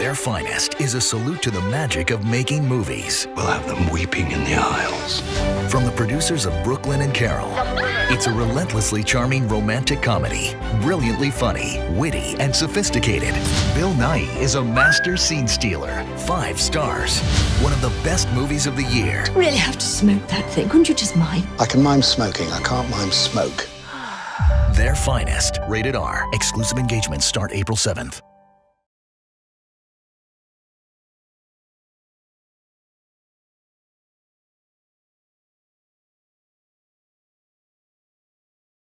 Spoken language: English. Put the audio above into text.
Their Finest is a salute to the magic of making movies. We'll have them weeping in the aisles. From the producers of Brooklyn and Carol, it's a relentlessly charming romantic comedy, brilliantly funny, witty, and sophisticated. Bill Nighy is a master scene stealer. 5 stars. One of the best movies of the year. Really have to smoke that thing. Couldn't you just mime? I can mime smoking. I can't mime smoke. Their Finest. Rated R. Exclusive engagements start April 7th.